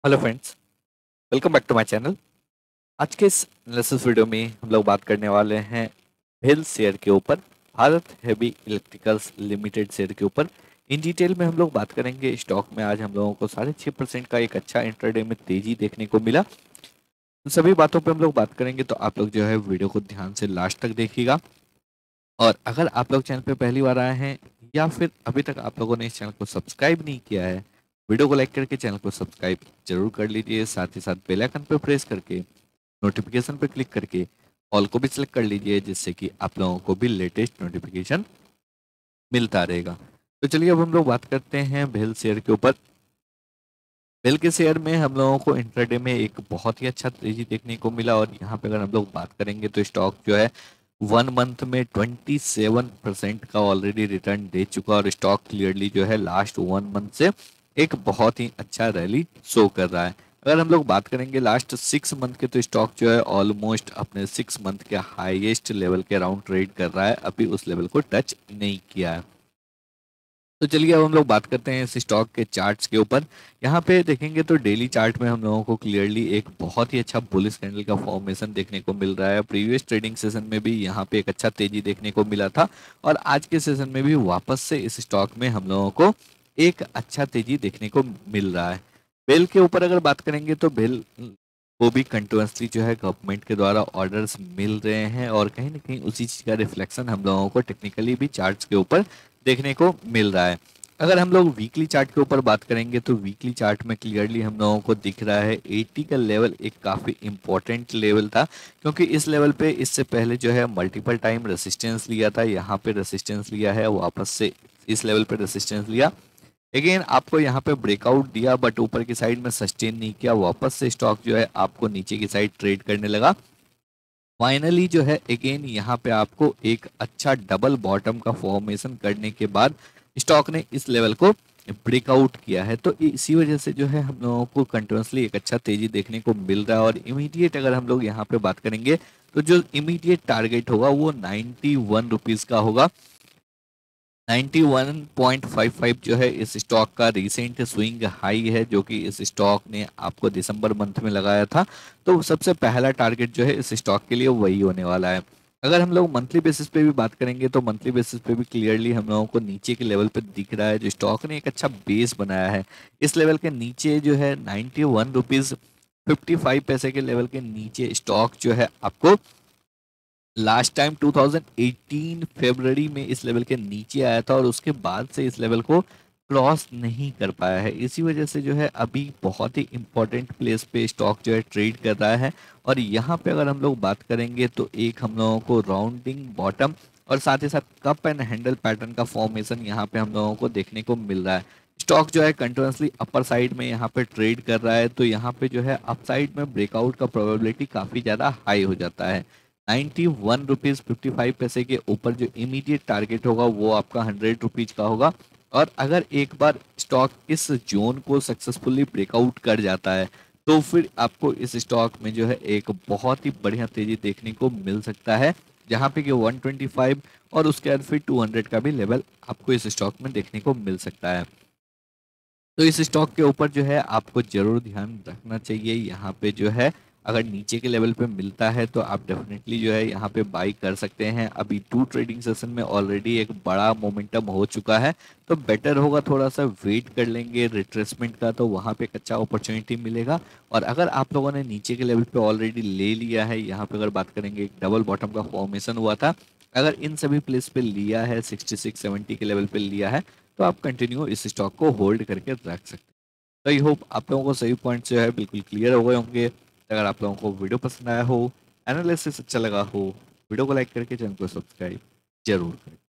Hello friends, welcome back to my channel. आज के इस एनालिसिस वीडियो में हम लोग बात करने वाले हैं भेल शेयर के ऊपर, Bharat heavy electricals limited share के ऊपर। इन डिटेल में हम लोग बात करेंगे। स्टॉक में आज हम लोगों को 6.5% का एक अच्छा इंट्राडे में तेजी देखने को मिला। तो सभी बातों पे हम लोग बात करेंगे, तो आप लोग जो है वीडियो को ध्यान से लास्ट तक देखिएगा। और अगर आप लोग चैनल पे पहली बार आए हैं या फिर अभी तक आप लोगों ने इस चैनल को सब्सक्राइब नहीं किया है, वीडियो को लाइक करके चैनल को सब्सक्राइब जरूर कर लीजिए। साथ ही साथ बेल आइकन पर प्रेस करके नोटिफिकेशन पर क्लिक करके ऑल को भी सिलेक्ट कर लीजिए, जिससे कि आप लोगों को भी लेटेस्ट नोटिफिकेशन मिलता रहेगा। तो चलिए अब हम लोग बात करते हैं भेल शेयर के ऊपर। भेल के शेयर में हम लोगों को इंट्राडे में एक बहुत ही अच्छा तेजी देखने को मिला। और यहाँ पे अगर हम लोग बात करेंगे तो स्टॉक जो है 1 मंथ में 27% का ऑलरेडी रिटर्न दे चुका। और स्टॉक क्लियरली जो है लास्ट 1 मंथ से एक बहुत ही अच्छा रैली शो कर रहा है। अगर हम लोग बात करेंगे लास्ट 6 मंथ के, तो स्टॉक जो है ऑलमोस्ट अपने 6 मंथ के हाईएस्ट लेवल के अराउंड ट्रेड कर रहा है, अभी उस लेवल को टच नहीं किया है। तो चलिए अब हम लोग बात करते हैं इस स्टॉक के चार्ट्स के ऊपर। यहाँ पे देखेंगे तो डेली चार्ट में हम लोगों को क्लियरली एक बहुत ही अच्छा बुलिश कैंडल का फॉर्मेशन देखने को मिल रहा है। प्रीवियस ट्रेडिंग सेशन में भी यहाँ पे एक अच्छा तेजी देखने को मिला था, और आज के सेशन में भी वापस से इस स्टॉक में हम लोगों को एक अच्छा तेजी देखने को मिल रहा है। बेल के ऊपर अगर बात करेंगे तो बेल को भी कंटिन्यूसली जो है गवर्नमेंट के द्वारा ऑर्डर्स मिल रहे हैं, और कहीं ना कहीं उसी चीज का रिफ्लेक्शन हम लोगों को टेक्निकली भी चार्ट्स के ऊपर देखने को मिल रहा है। अगर हम लोग वीकली चार्ट के ऊपर बात करेंगे तो वीकली चार्ट में क्लियरली हम लोगों को दिख रहा है 80 का लेवल एक काफ़ी इंपॉर्टेंट लेवल था, क्योंकि इस लेवल पे इससे पहले जो है मल्टीपल टाइम रेसिस्टेंस लिया था। यहाँ पे रेसिस्टेंस लिया है, वापस से इस लेवल पे रेसिस्टेंस लिया, अगेन आपको यहाँ पे ब्रेकआउट दिया, बट ऊपर की साइड में सस्टेन नहीं किया। वापस से स्टॉक जो है आपको नीचे की साइड ट्रेड करने लगा। फाइनली जो है अगेन यहाँ पे आपको एक अच्छा डबल बॉटम का फॉर्मेशन करने के बाद स्टॉक ने इस लेवल को ब्रेकआउट किया है। तो इसी वजह से जो है हम लोगों को कंटिन्यूसली एक अच्छा तेजी देखने को मिल रहा है। और इमीडिएट अगर हम लोग यहाँ पे बात करेंगे तो जो इमीडिएट टारगेट होगा वो 91 रुपीज़ का होगा। 91.55 जो है इस स्टॉक का रिसेंट स्विंग हाई है, जो कि इस स्टॉक ने आपको दिसंबर मंथ में लगाया था। तो सबसे पहला टारगेट जो है इस स्टॉक के लिए वही होने वाला है। अगर हम लोग मंथली बेसिस पे भी बात करेंगे तो मंथली बेसिस पे भी क्लियरली हम लोगों को नीचे के लेवल पे दिख रहा है, जो स्टॉक ने एक अच्छा बेस बनाया है। इस लेवल के नीचे जो है 91 रुपीज़ 55 पैसे के लेवल के नीचे स्टॉक जो है आपको लास्ट टाइम 2018 फरवरी में इस लेवल के नीचे आया था, और उसके बाद से इस लेवल को क्रॉस नहीं कर पाया है। इसी वजह से जो है अभी बहुत ही इंपॉर्टेंट प्लेस पे स्टॉक जो है ट्रेड कर रहा है। और यहाँ पे अगर हम लोग बात करेंगे तो एक हम लोगों को राउंडिंग बॉटम और साथ ही साथ कप एंड हैंडल पैटर्न का फॉर्मेशन यहाँ पे हम लोगों को देखने को मिल रहा है। स्टॉक जो है कंटिन्यूसली अपर साइड में यहाँ पे ट्रेड कर रहा है, तो यहाँ पे जो है अप साइड में ब्रेकआउट का प्रोबेबिलिटी काफ़ी ज़्यादा हाई हो जाता है। 91 रुपीज़ 55 पैसे के ऊपर जो इमीडिएट टारगेट होगा वो आपका 100 रुपीज़ का होगा। और अगर एक बार स्टॉक इस जोन को सक्सेसफुली ब्रेकआउट कर जाता है तो फिर आपको इस स्टॉक में जो है एक बहुत ही बढ़िया तेजी देखने को मिल सकता है, जहां पे कि 125 और उसके बाद फिर 200 का भी लेवल आपको इस स्टॉक में देखने को मिल सकता है। तो इस स्टॉक के ऊपर जो है आपको जरूर ध्यान रखना चाहिए। यहाँ पे जो है अगर नीचे के लेवल पे मिलता है तो आप डेफिनेटली जो है यहाँ पे बाई कर सकते हैं। अभी 2 ट्रेडिंग सेशन में ऑलरेडी एक बड़ा मोमेंटम हो चुका है, तो बेटर होगा थोड़ा सा वेट कर लेंगे रिट्रेसमेंट का, तो वहाँ पे एक अच्छा अपॉर्चुनिटी मिलेगा। और अगर आप लोगों ने नीचे के लेवल पे ऑलरेडी ले लिया है, यहाँ पे अगर बात करेंगे एक डबल बॉटम का फॉर्मेशन हुआ था, अगर इन सभी प्लेस पे लिया है 66-70 के लेवल पे लिया है, तो आप कंटिन्यू इस स्टॉक को होल्ड करके रख सकते हैं। तो आई होप आप लोगों को सभी पॉइंट जो है बिल्कुल क्लियर हो गए होंगे। अगर आप लोगों को वीडियो पसंद आया हो, एनालिसिस अच्छा लगा हो, वीडियो को लाइक करके चैनल को सब्सक्राइब जरूर करें।